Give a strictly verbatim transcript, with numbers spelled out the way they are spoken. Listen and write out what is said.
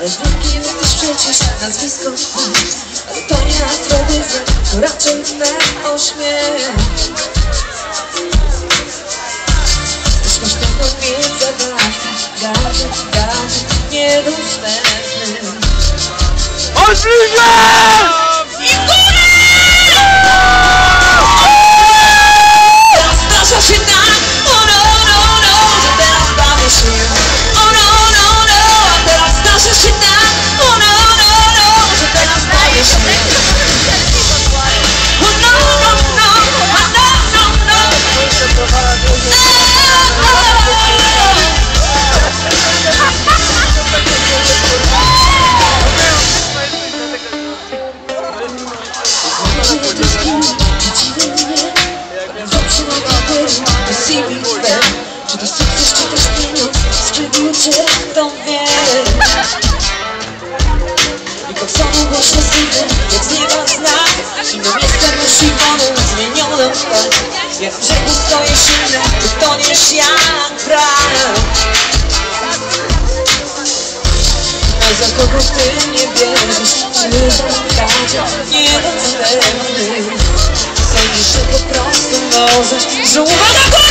Ale wielki jesteś przecież nazwisko, ale to nie afrodyzm, to raczej me ośmiech. Kosztowną wiedzę gadżet, gadżet niedostępny. Możliwe! Iwony! Teraz zdarza się tak, oh no, no, no, że teraz bawię się. Oh no, no, no, a teraz zdarza się tak, oh no, no, no, że teraz bawię się. Oh no, no, no, oh no, no, no. Czy to sukces, czy też pieniądz, skrzywdził cię, kto wie. I koksoną głośno sypię, jak z nieba znak. Zimną jestem już Iwoną, zmienioną tak. Jak w brzegu stoję silny, ty toniesz jak brak. A za kogo ty nie bierzesz, czy za gadżet niedostępny. Sądzisz, że po prostu możesz, że uwaga!